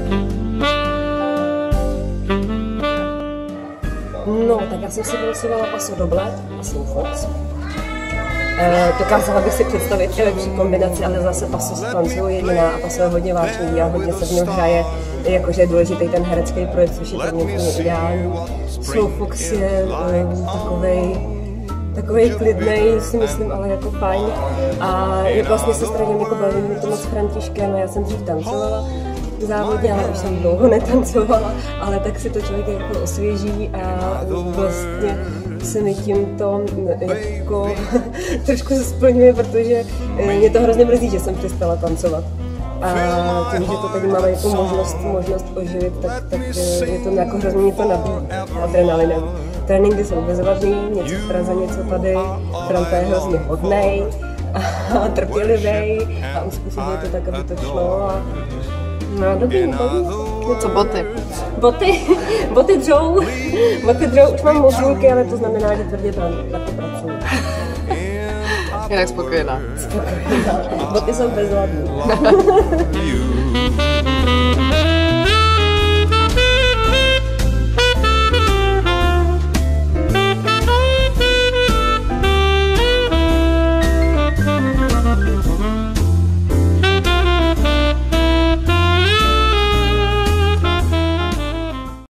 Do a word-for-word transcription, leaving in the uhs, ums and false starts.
No, tak já jsem si vylosovala Paso Doble a Slowfox. E, dokázala bych si představit i lepší kombinaci, ale zase Paso s Francou je jiná a Paso je hodně vášnivý a hodně se v něm hraje, jakože je důležitý ten herecký projekt, což je pro mě úplně ideální. Slowfox je um, takovej, takovej klidnej, si myslím, ale jako fajn. A je vlastně se strašně jako baví mi to moc s Františkem, já jsem dřív tancovala závodně, ale už jsem dlouho netancovala, ale tak si to člověk jako osvěží a vlastně se mi tím to jako trošku splňuje, protože mě to hrozně mrzí, že jsem přestala tancovat. A tím, že to tady máme jako možnost, možnost oživit, tak, tak je to jako hrozně mě to nabíjí adrenalinem. Tréninky jsou bezvadný, něco v Praze, něco tady, Franta je hrozně hodnej a trpělivý a uspůsobuje to tak, aby to šlo. A no, dobrý, baví. Co boty? Boty, boty dřou, boty dřou, už mám mozulky, ale to znamená, že tvrdě tam taky pracuji. Jinak spokojená. Spokojená. Boty jsou bezvadný.